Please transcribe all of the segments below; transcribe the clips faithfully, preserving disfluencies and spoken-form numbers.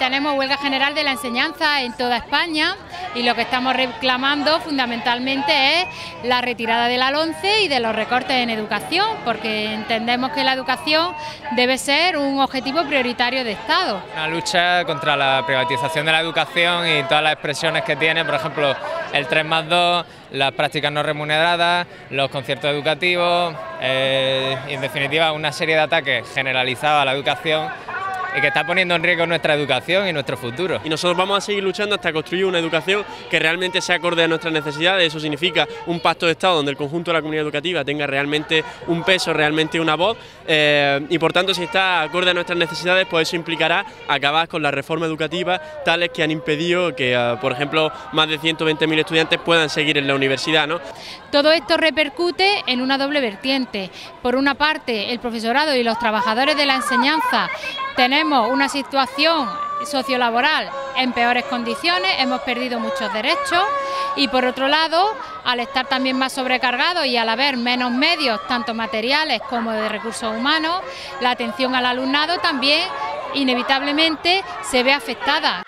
tenemos huelga general de la enseñanza en toda España y lo que estamos reclamando fundamentalmente es la retirada de la LOMCE y de los recortes en educación, porque entendemos que la educación debe ser un objetivo prioritario de Estado. Una lucha contra la privatización de la educación y todas las expresiones que tiene, por ejemplo, el tres más dos, las prácticas no remuneradas, los conciertos educativos, eh, y en definitiva una serie de ataques generalizados a la educación y que está poniendo en riesgo nuestra educación y nuestro futuro. Y nosotros vamos a seguir luchando hasta construir una educación que realmente sea acorde a nuestras necesidades. Eso significa un pacto de Estado donde el conjunto de la comunidad educativa tenga realmente un peso, realmente una voz, eh, y por tanto, si está acorde a nuestras necesidades, pues eso implicará acabar con la reforma educativa tales que han impedido que, uh, por ejemplo, más de ciento veinte mil estudiantes puedan seguir en la universidad, ¿no? Todo esto repercute en una doble vertiente. Por una parte, el profesorado y los trabajadores de la enseñanza tenemos una situación sociolaboral en peores condiciones, hemos perdido muchos derechos y por otro lado, al estar también más sobrecargados y al haber menos medios, tanto materiales como de recursos humanos, la atención al alumnado también inevitablemente se ve afectada.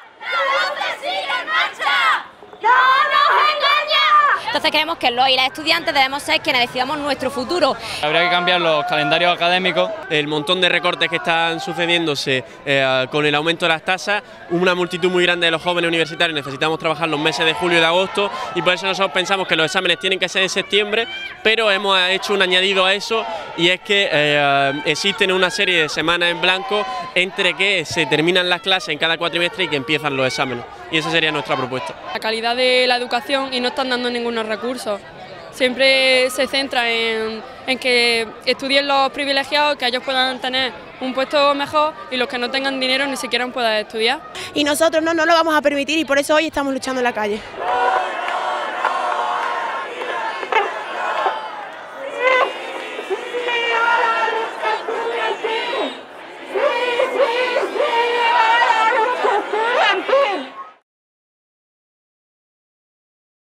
Entonces creemos que los y las estudiantes debemos ser quienes decidamos nuestro futuro. Habría que cambiar los calendarios académicos. El montón de recortes que están sucediéndose eh, con el aumento de las tasas, una multitud muy grande de los jóvenes universitarios necesitamos trabajar los meses de julio y de agosto y por eso nosotros pensamos que los exámenes tienen que ser en septiembre, pero hemos hecho un añadido a eso y es que eh, existen una serie de semanas en blanco entre que se terminan las clases en cada cuatrimestre y que empiezan los exámenes, y esa sería nuestra propuesta. La calidad de la educación y no están dando ningunos recursos. Siempre se centra en, en que estudien los privilegiados, que ellos puedan tener un puesto mejor y los que no tengan dinero ni siquiera puedan estudiar. Y nosotros no, no lo vamos a permitir y por eso hoy estamos luchando en la calle.